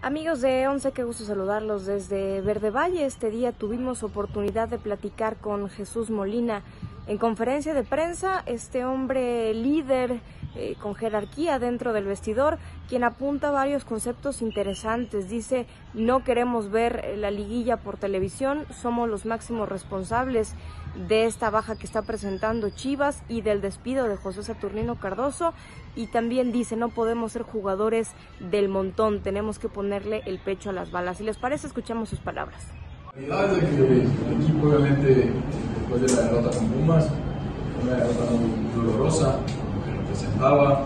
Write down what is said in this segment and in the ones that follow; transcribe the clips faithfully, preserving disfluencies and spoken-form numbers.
Amigos de Once, qué gusto saludarlos desde Verde Valle. Este día tuvimos oportunidad de platicar con Jesús Molina. En conferencia de prensa, este hombre líder eh, con jerarquía dentro del vestidor, quien apunta varios conceptos interesantes. Dice, no queremos ver la liguilla por televisión, somos los máximos responsables de esta baja que está presentando Chivas y del despido de José Saturnino Cardoso. Y también dice, no podemos ser jugadores del montón, tenemos que ponerle el pecho a las balas. Si les parece, escuchamos sus palabras. La realidad es de que el equipo, obviamente, después de la derrota con Pumas, una derrota muy dolorosa, que representaba,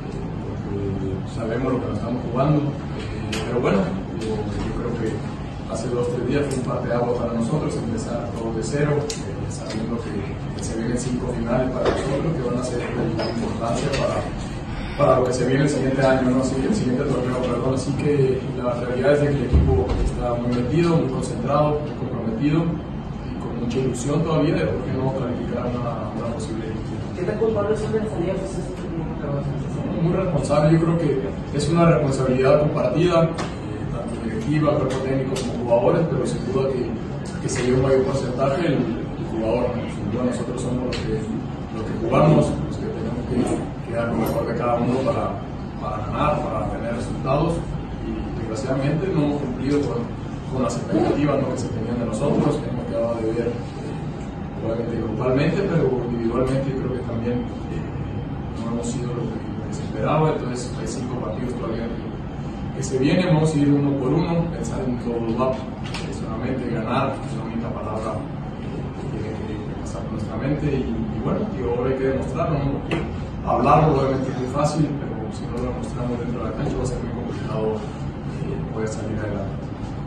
porque sabemos lo que nos estamos jugando, pero bueno, yo, yo creo que hace dos o tres días fue un parteaguas para nosotros, empezar todo de cero, eh, sabiendo que, que se vienen cinco finales para nosotros, que van a ser de importancia para, para lo que se viene el siguiente año, ¿no? Así, el siguiente torneo, perdón. Así que la realidad es de que el equipo está muy metido, muy concentrado, muy comprometido y con mucha ilusión todavía de por qué no clarificar una, una posible equipo. ¿Qué tan culpable son de la salida de José Saturnino Cardoso? Muy responsable, yo creo que es una responsabilidad compartida, eh, tanto directiva, cuerpo técnico como jugadores, pero sin duda que, que se lleva un mayor porcentaje el, el jugador. Sin duda nosotros somos los que, los que jugamos, los que tenemos que, que dar lo mejor de cada uno para, para ganar, para tener resultados, y desgraciadamente no hemos cumplido con, con las expectativas, ¿no?, que se tenían de nosotros. Hemos quedado de ver, eh, obviamente grupalmente, pero individualmente creo que también eh, no hemos sido lo que, lo que se esperaba. Entonces hay cinco partidos todavía que, que se vienen, vamos a ir uno por uno, pensar en todo lo va, solamente ganar es la única palabra que tiene que, que pasar por nuestra mente, y, y bueno, y ahora hay que demostrarlo, ¿no? Hablarlo obviamente es muy fácil, pero si no lo demostramos dentro de la cancha va a ser muy complicado eh, poder salir adelante.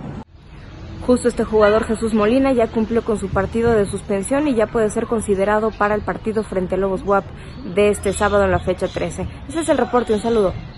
Justo este jugador, Jesús Molina, ya cumplió con su partido de suspensión y ya puede ser considerado para el partido frente a Lobos W A P de este sábado en la fecha trece. Ese es el reporte, un saludo.